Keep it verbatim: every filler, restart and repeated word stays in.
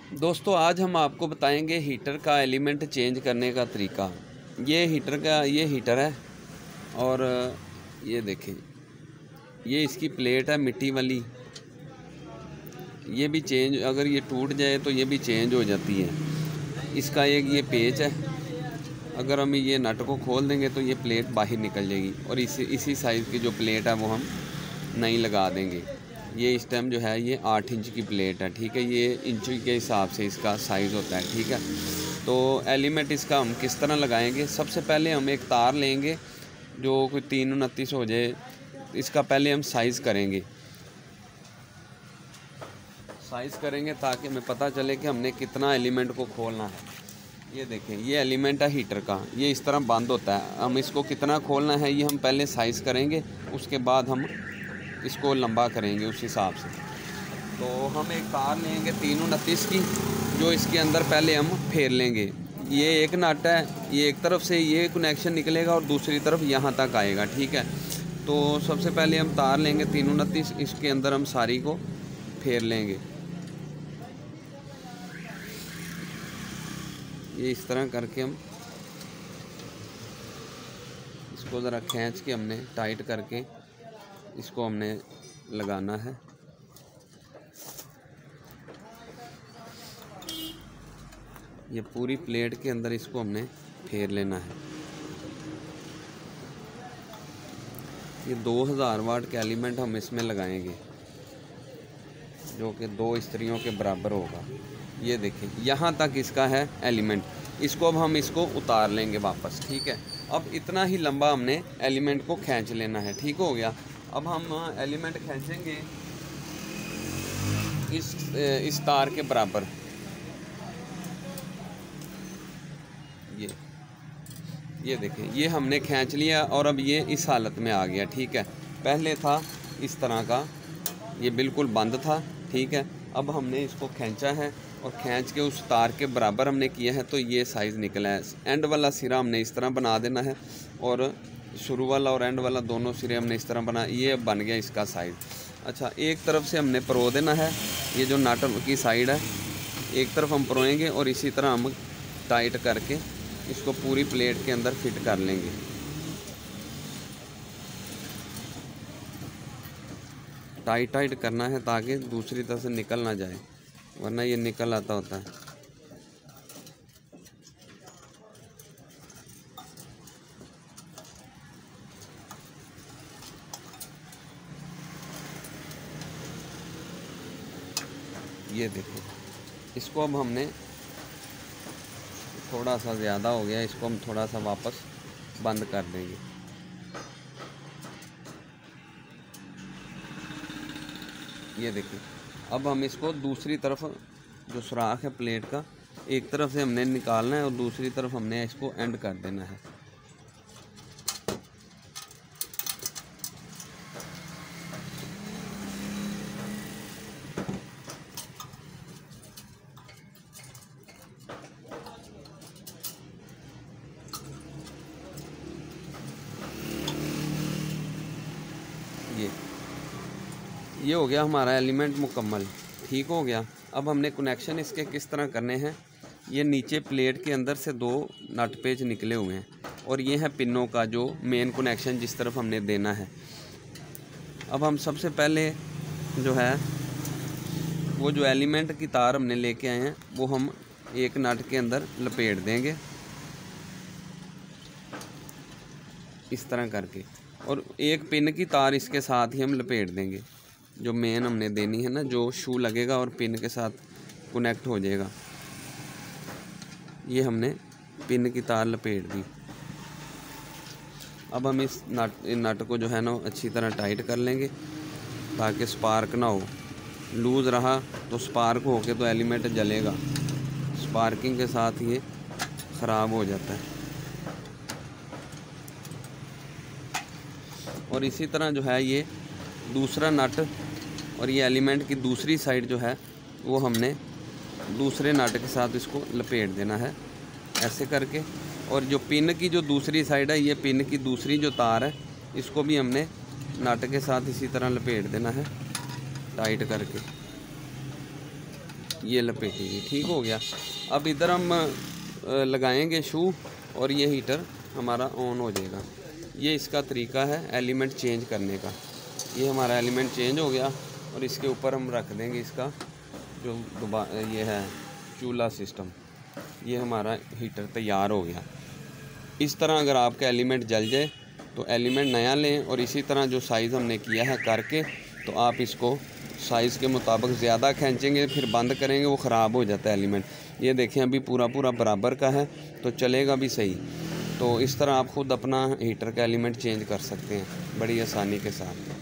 दोस्तों आज हम आपको बताएंगे हीटर का एलिमेंट चेंज करने का तरीका। ये हीटर का ये हीटर है और ये देखें, ये इसकी प्लेट है मिट्टी वाली। ये भी चेंज, अगर ये टूट जाए तो ये भी चेंज हो जाती है। इसका एक ये पेच है, अगर हम ये नट को खोल देंगे तो ये प्लेट बाहर निकल जाएगी और इसी इसी साइज़ की जो प्लेट है वो हम नई लगा देंगे। ये इस टाइम जो है ये आठ इंच की प्लेट है, ठीक है। ये इंच के हिसाब से इसका साइज़ होता है, ठीक है। तो एलिमेंट इसका हम किस तरह लगाएंगे, सबसे पहले हम एक तार लेंगे जो कोई तीन उनतीस हो जाए। इसका पहले हम साइज़ करेंगे साइज़ करेंगे ताकि हमें पता चले कि हमने कितना एलिमेंट को खोलना है। ये देखें, ये एलिमेंट है हीटर का, ये इस तरह बंद होता है। हम इसको कितना खोलना है ये हम पहले साइज़ करेंगे, उसके बाद हम इसको लंबा करेंगे उस हिसाब से। तो हम एक तार लेंगे तीन उनतीस की, जो इसके अंदर पहले हम फेर लेंगे। ये एक नट है, ये एक तरफ से ये कनेक्शन निकलेगा और दूसरी तरफ यहाँ तक आएगा, ठीक है। तो सबसे पहले हम तार लेंगे तीन उनतीस, इसके अंदर हम सारी को फेर लेंगे। ये इस तरह करके हम इसको ज़रा खींच के हमने टाइट करके इसको हमने लगाना है। ये पूरी प्लेट के अंदर इसको हमने फेर लेना है। ये दो हज़ार वाट का एलिमेंट हम इसमें लगाएंगे, जो कि दो इस्त्रियों के बराबर होगा। ये देखिए, यहाँ तक इसका है एलिमेंट। इसको अब हम इसको उतार लेंगे वापस, ठीक है। अब इतना ही लंबा हमने एलिमेंट को खींच लेना है, ठीक हो गया। अब हम एलिमेंट खींचेंगे इस इस तार के बराबर। ये ये देखें, ये हमने खींच लिया और अब ये इस हालत में आ गया, ठीक है। पहले था इस तरह का, ये बिल्कुल बंद था, ठीक है। अब हमने इसको खींचा है और खींच के उस तार के बराबर हमने किया है, तो ये साइज़ निकला है। एंड वाला सिरा हमने इस तरह बना देना है और शुरू वाला और एंड वाला दोनों सिरे हमने इस तरह बना, ये बन गया इसका साइज़। अच्छा, एक तरफ से हमने परो देना है, ये जो नट की साइड है एक तरफ हम परोएंगे और इसी तरह हम टाइट करके इसको पूरी प्लेट के अंदर फिट कर लेंगे। टाइट टाइट करना है ताकि दूसरी तरफ से निकल ना जाए, वरना ये निकल आता होता है। ये देखो, इसको अब हमने थोड़ा सा ज़्यादा हो गया, इसको हम थोड़ा सा वापस बंद कर देंगे। ये देखिए, अब हम इसको दूसरी तरफ जो सुराख है प्लेट का, एक तरफ से हमने निकालना है और दूसरी तरफ हमने इसको एंड कर देना है। ये ये हो गया हमारा एलिमेंट मुकम्मल, ठीक हो गया। अब हमने कनेक्शन इसके किस तरह करने हैं। ये नीचे प्लेट के अंदर से दो नट पेच निकले हुए हैं और ये है पिनों का जो मेन कनेक्शन जिस तरफ हमने देना है। अब हम सबसे पहले जो है वो जो एलिमेंट की तार हमने लेके आए हैं वो हम एक नट के अंदर लपेट देंगे इस तरह करके, और एक पिन की तार इसके साथ ही हम लपेट देंगे, जो मेन हमने देनी है ना, जो शू लगेगा और पिन के साथ कनेक्ट हो जाएगा। ये हमने पिन की तार लपेट दी। अब हम इस नट नट को जो है ना अच्छी तरह टाइट कर लेंगे ताकि स्पार्क ना हो। लूज़ रहा तो स्पार्क हो के तो एलिमेंट जलेगा, स्पार्किंग के साथ ये ख़राब हो जाता है। और इसी तरह जो है ये दूसरा नट और ये एलिमेंट की दूसरी साइड जो है वो हमने दूसरे नट के साथ इसको लपेट देना है ऐसे करके। और जो पिन की जो दूसरी साइड है, ये पिन की दूसरी जो तार है, इसको भी हमने नट के साथ इसी तरह लपेट देना है टाइट करके। ये लपेटी हुई, ठीक हो गया। अब इधर हम लगाएंगे शू और ये हीटर हमारा ऑन हो जाएगा। ये इसका तरीका है एलिमेंट चेंज करने का। ये हमारा एलिमेंट चेंज हो गया और इसके ऊपर हम रख देंगे इसका जो दोबारा ये है चूल्हा सिस्टम। ये हमारा हीटर तैयार हो गया। इस तरह अगर आपका एलिमेंट जल जाए तो एलिमेंट नया लें और इसी तरह जो साइज़ हमने किया है करके, तो आप इसको साइज़ के मुताबिक ज़्यादा खींचेंगे फिर बंद करेंगे वो ख़राब हो जाता है एलिमेंट। ये देखें अभी पूरा पूरा बराबर का है तो चलेगा भी सही। तो इस तरह आप ख़ुद अपना हीटर का एलिमेंट चेंज कर सकते हैं बड़ी आसानी के साथ।